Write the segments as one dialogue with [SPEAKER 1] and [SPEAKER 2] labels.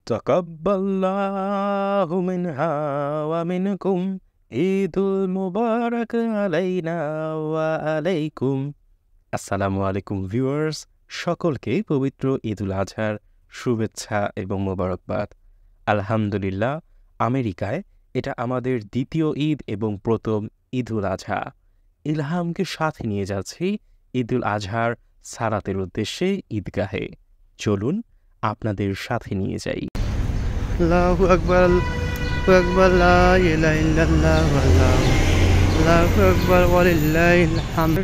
[SPEAKER 1] তাকাব্বালাহু মিনহা ওয়া মিনকুম ঈদুল মুবারাক আলাইনা ওয়া আলাইকুম। আসসালামু আলাইকুম ভিউয়ার্স, সকলকে পবিত্র ঈদুল আজহার শুভেচ্ছা এবং মোবারকবাদ। আলহামদুলিল্লাহ, আমেরিকায় এটা আমাদের দ্বিতীয় ঈদ এবং প্রথম ঈদুল আজহা। ইলহামকে সাথে নিয়ে যাচ্ছি ঈদুল আজহার সালাতের উদ্দেশ্যে ঈদগাহে। চলুন আপনাদের সাথে নিয়ে যাই।
[SPEAKER 2] আল্লাহু আকবার, আল্লাহু আকবার, লা ইলাহা ইল্লাল্লাহ, আল্লাহু আকবার ওয়া লিল্লাহিল হামদ।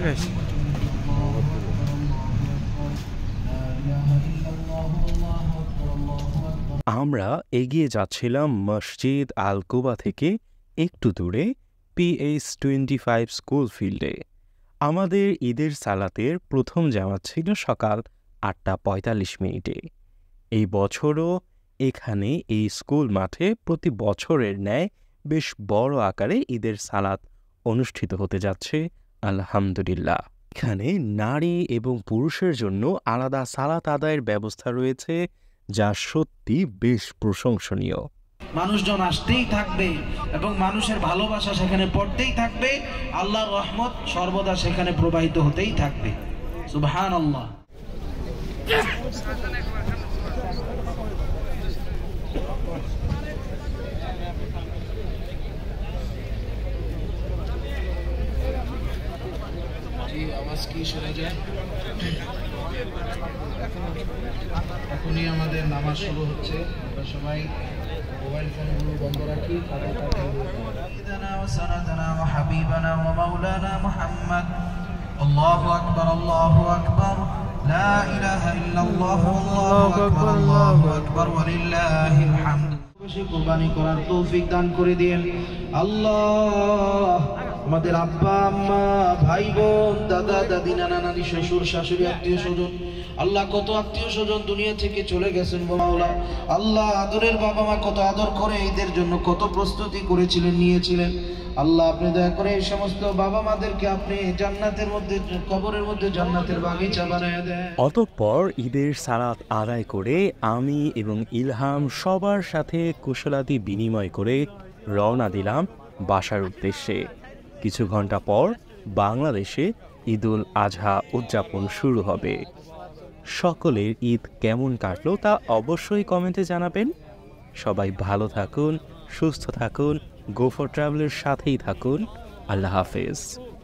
[SPEAKER 1] আমরা এগিয়ে যাচ্ছিলাম মসজিদ আল কুবা থেকে একটু দূরে PH-25 স্কুল ফিল্ডে। আমাদের ঈদের সালাতের প্রথম জামাত ছিল সকাল 8:45 এই বছরও এখানে এই স্কুল মাঠে প্রতি বছরের ন্যায় বেশ বড় আকারে ঈদের সালাত অনুষ্ঠিত হতে যাচ্ছে আলহামদুলিল্লাহ। এখানে নারী এবং পুরুষের জন্য আলাদা সালাত আদায়ের ব্যবস্থা রয়েছে, যা সত্যি বেশ প্রশংসনীয়।
[SPEAKER 3] মানুষজন আসতেই থাকবে এবং মানুষের ভালোবাসা সেখানে পড়তেই থাকবে, আল্লাহর রহমত সর্বদা সেখানে প্রবাহিত হতেই থাকবে। সুবহানাল্লাহ। আওয়াজ কি শোনা যায়? এখনই আমাদের নামাজ শুরু হচ্ছে। আমরা সবাই মোবাইল ফোনগুলো বন্ধ রাখি। আল্লাহু আকবার, আল্লাহু আকবার, লা ইলাহা ইল্লাল্লাহ, আল্লাহু আকবার, আল্লাহু আকবার ওয়া লিল্লাহিল হামদ। বেশি কুরবানি করার তৌফিক দান করে দিয়েন আল্লাহ। আমাদের আব্বা আম্মা, ভাই বোন, দাদা দাদি, নানা নানি, শ্বশুর শাশুড়ি, আত্মীয় স্বজন, আল্লাহ কত আত্মীয় স্বজন দুনিয়া থেকে চলে গেছেন মাওলা। আল্লাহ আদরের বাবা মা কত আদর করে ঈদের জন্য কত প্রস্তুতি করেছিলেন, নিয়েছিলেন। আল্লাহ আপনি দয়া করে এই সমস্ত বাবা মাদেরকে আপনি জান্নাতের মধ্যে, কবরের মধ্যে জান্নাতের বাগিচা বানায় দেন।
[SPEAKER 1] অতঃপর ঈদের সালাত আদায় করে আমি এবং ইলহাম সবার সাথে কুশলাদি বিনিময় করে রওনা দিলাম বাসার উদ্দেশ্যে। কিছু ঘন্টা পর বাংলাদেশে ঈদুল আজহা উদযাপন শুরু হবে। সকলের ঈদ কেমন কাটলো তা অবশ্যই কমেন্টে জানাবেন। সবাই ভালো থাকুন, সুস্থ থাকুন, গো ফর ট্রাভেলের সাথেই থাকুন। আল্লাহ হাফেজ।